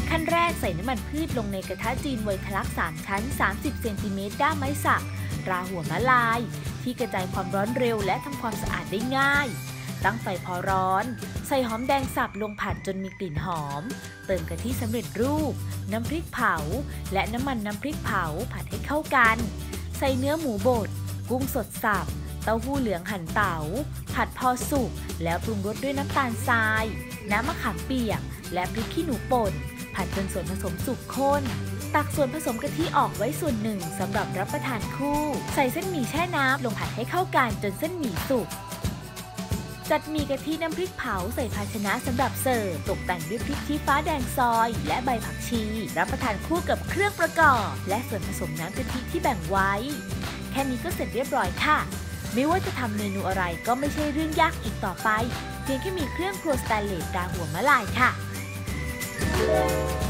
ขั้นแรกใส่น้ำมันพืชลงในกระทะจีนไวทะลัก3ชั้น30 เซนติเมตรด้ามไม้สักราหัวมะลายที่กระจายความร้อนเร็วและทำความสะอาดได้ง่ายตั้งไฟพอร้อนใส่หอมแดงสับลงผัดจนมีกลิ่นหอมเติมกะทิสำเร็จรูปน้ำพริกเผาและน้ำมันน้ำพริกเผาผัดให้เข้ากันใส่เนื้อหมูบดกุ้งสดสับเต้าหู้เหลืองหั่นเต๋าผัดพอสุกแล้วปรุงรสด้วยน้ำตาลทรายน้ำมะขามเปียกและพริกขี้หนูป่นผัดจนส่วนผสมสุกข้นตักส่วนผสมกะทิออกไว้ส่วนหนึ่งสำหรับรับประทานคู่ใส่เส้นหมี่แช่น้ำลงผัดให้เข้ากันจนเส้นหมี่สุกจัดหมี่กะทิน้ำพริกเผาใส่ภาชนะสำหรับเสิร์ฟตกแต่งด้วยพริกชี้ฟ้าแดงซอยและใบผักชีรับประทานคู่กับเครื่องประกอบและส่วนผสมน้ำกะทิที่แบ่งไว้แค่นี้ก็เสร็จเรียบร้อยค่ะไม่ว่าจะทำเมนูอะไรก็ไม่ใช่เรื่องยากอีกต่อไปเพียงแค่มีเครื่องครัวสแตนเลสตราหัวมะลายค่ะ